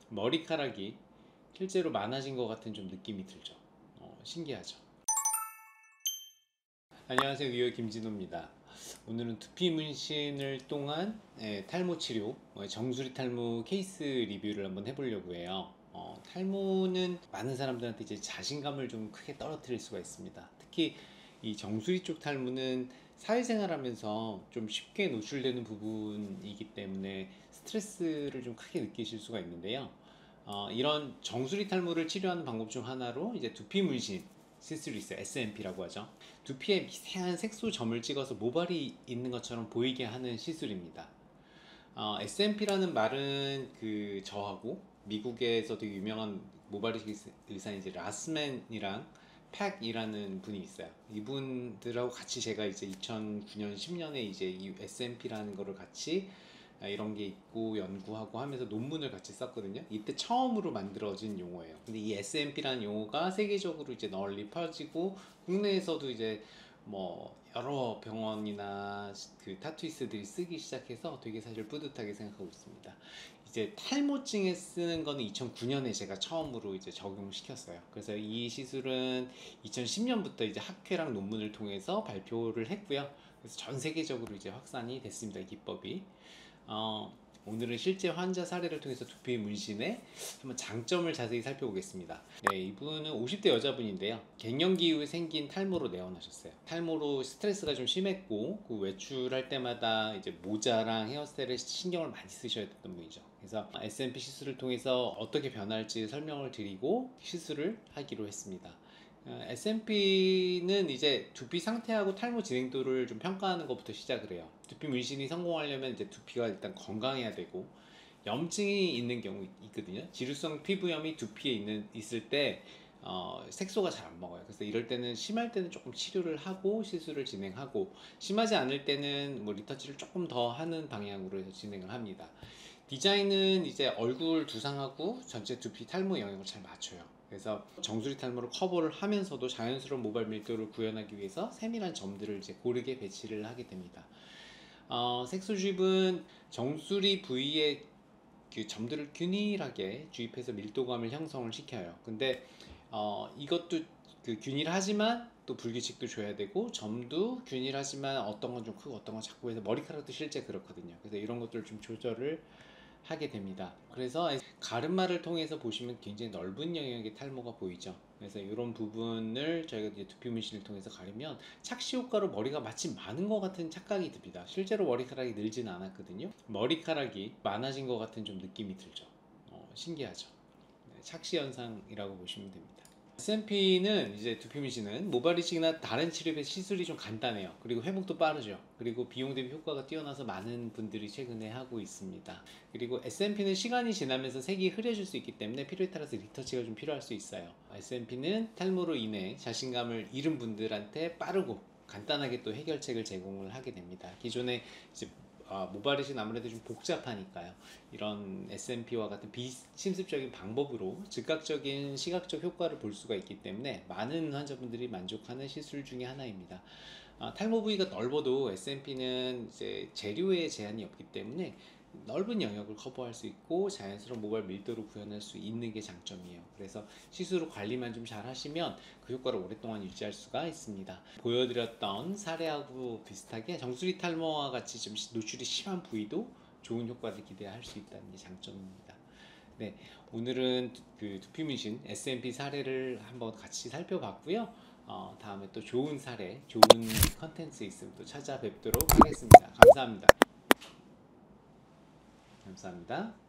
머리카락이 실제로 많아진 것 같은 좀 느낌이 들죠. 신기하죠. 안녕하세요, 위어 김진호입니다. 오늘은 두피 문신을 통한 탈모 치료, 정수리 탈모 케이스 리뷰를 한번 해보려고 해요. 탈모는 많은 사람들한테 이제 자신감을 좀 크게 떨어뜨릴 수가 있습니다. 특히 이 정수리 쪽 탈모는 사회생활하면서 좀 쉽게 노출되는 부분이기 때문에 스트레스를 좀 크게 느끼실 수가 있는데요. 이런 정수리 탈모를 치료하는 방법 중 하나로 이제 두피 문신 시술이 있어요. SMP라고 하죠. 두피에 미세한 색소 점을 찍어서 모발이 있는 것처럼 보이게 하는 시술입니다. SMP라는 말은 저하고 미국에서도 유명한 모발이식 의사인 이제 라스맨이랑 팩이라는 분이 있어요. 이분들하고 같이 제가 이제 2009년 10년에 이제 이 SMP라는 거를 같이 이런 게 있고 연구하고 하면서 논문을 같이 썼거든요. 이때 처음으로 만들어진 용어예요. 근데 이 SMP라는 용어가 세계적으로 이제 널리 퍼지고 국내에서도 이제 뭐 여러 병원이나 타투이스트들이 쓰기 시작해서 되게 사실 뿌듯하게 생각하고 있습니다. 이제 탈모증에 쓰는 거는 2009년에 제가 처음으로 이제 적용시켰어요. 그래서 이 시술은 2010년부터 이제 학회랑 논문을 통해서 발표를 했고요. 그래서 전 세계적으로 이제 확산이 됐습니다. 이 기법이. 오늘은 실제 환자 사례를 통해서 두피 문신의 한번 장점을 자세히 살펴보겠습니다. 네, 이분은 50대 여자분인데요. 갱년기 이후에 생긴 탈모로 내원하셨어요. 탈모로 스트레스가 좀 심했고 외출할 때마다 이제 모자랑 헤어스타일에 신경을 많이 쓰셔야 됐던 분이죠. 그래서 SMP 시술을 통해서 어떻게 변할지 설명을 드리고 시술을 하기로 했습니다. SMP는 이제 두피 상태하고 탈모 진행도를 좀 평가하는 것부터 시작을 해요. 두피 문신이 성공하려면 이제 두피가 일단 건강해야 되고 염증이 있는 경우 있거든요. 지루성 피부염이 두피에 있을 때 색소가 잘 안 먹어요. 그래서 이럴 때는 심할 때는 조금 치료를 하고 시술을 진행하고 심하지 않을 때는 뭐 리터치를 조금 더 하는 방향으로 해서 진행을 합니다. 디자인은 이제 얼굴 두상하고 전체 두피 탈모 영역을 잘 맞춰요. 그래서 정수리 탈모를 커버를 하면서도 자연스러운 모발 밀도를 구현하기 위해서 세밀한 점들을 이제 고르게 배치를 하게 됩니다. 색소 주입은 정수리 부위에 그 점들을 균일하게 주입해서 밀도감을 형성을 시켜요. 근데 이것도 균일하지만 또 불규칙도 줘야 되고 점도 균일하지만 어떤 건 좀 크고 어떤 건 작고 해서 머리카락도 실제 그렇거든요. 그래서 이런 것들을 좀 조절을 하게 됩니다. 그래서 가르마를 통해서 보시면 굉장히 넓은 영역의 탈모가 보이죠. 그래서 이런 부분을 저희가 이제 두피 문신을 통해서 가리면 착시 효과로 머리가 마치 많은 것 같은 착각이 듭니다. 실제로 머리카락이 늘지는 않았거든요. 머리카락이 많아진 것 같은 좀 느낌이 들죠. 신기하죠. 네, 착시 현상이라고 보시면 됩니다. SMP는 이제 두피 문신은 모발이식이나 다른 치료에 시술이 좀 간단해요. 그리고 회복도 빠르죠. 그리고 비용 대비 효과가 뛰어나서 많은 분들이 최근에 하고 있습니다. 그리고 SMP는 시간이 지나면서 색이 흐려질 수 있기 때문에 필요에 따라서 리터치가 좀 필요할 수 있어요. SMP는 탈모로 인해 자신감을 잃은 분들한테 빠르고 간단하게 또 해결책을 제공을 하게 됩니다. 기존에 이제 모발이식 아무래도 좀 복잡하니까요. 이런 SMP와 같은 비침습적인 방법으로 즉각적인 시각적 효과를 볼 수가 있기 때문에 많은 환자분들이 만족하는 시술 중에 하나입니다. 탈모 부위가 넓어도 SMP는 이제 재료에 제한이 없기 때문에 넓은 영역을 커버할 수 있고 자연스러운 모발 밀도를 구현할 수 있는 게 장점이에요. 그래서 시술 후 관리만 좀 잘 하시면 그 효과를 오랫동안 유지할 수가 있습니다. 보여드렸던 사례하고 비슷하게 정수리 탈모와 같이 좀 노출이 심한 부위도 좋은 효과를 기대할 수 있다는 게 장점입니다. 네, 오늘은 두피 문신 SMP 사례를 한번 같이 살펴봤고요. 다음에 또 좋은 사례, 좋은 컨텐츠 있으면 또 찾아뵙도록 하겠습니다. 감사합니다. 감사합니다.